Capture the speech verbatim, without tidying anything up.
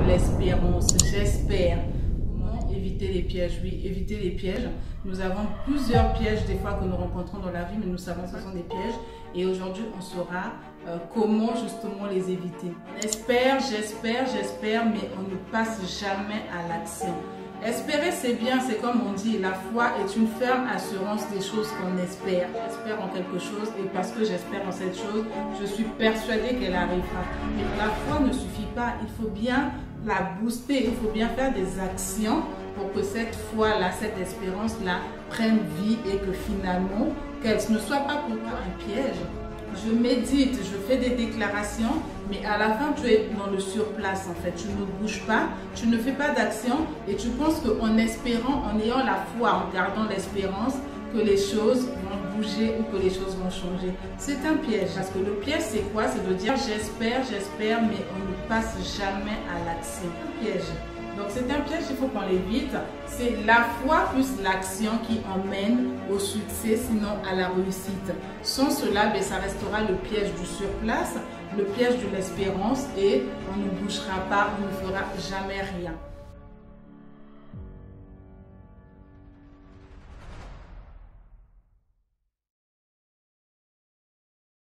de l'espérance. J'espère. Comment éviter les pièges? Oui, éviter les pièges. Nous avons plusieurs pièges des fois que nous rencontrons dans la vie, mais nous savons que ce sont des pièges. Et aujourd'hui, on saura euh, comment justement les éviter. On espère, j'espère, j'espère, mais on ne passe jamais à l'action. Espérer, c'est bien, c'est comme on dit, la foi est une ferme assurance des choses qu'on espère. J'espère en quelque chose et parce que j'espère en cette chose, je suis persuadée qu'elle arrivera. Mais la foi ne suffit pas, il faut bien la booster, il faut bien faire des actions pour que cette foi-là, cette espérance-là prenne vie et que finalement, qu'elle ne soit pas pour toi un piège. Je médite, je fais des déclarations, mais à la fin, tu es dans le surplace en fait. Tu ne bouges pas, tu ne fais pas d'action et tu penses qu'en espérant, en ayant la foi, en gardant l'espérance, que les choses vont bouger ou que les choses vont changer. C'est un piège. Parce que le piège, c'est quoi? C'est de dire j'espère, j'espère, mais on ne passe jamais à l'action. Un piège. Donc c'est un piège, il faut qu'on l'évite. C'est la foi plus l'action qui emmène au succès, sinon à la réussite. Sans cela, ben, ça restera le piège du surplace, le piège de l'espérance et on ne bougera pas, on ne fera jamais rien.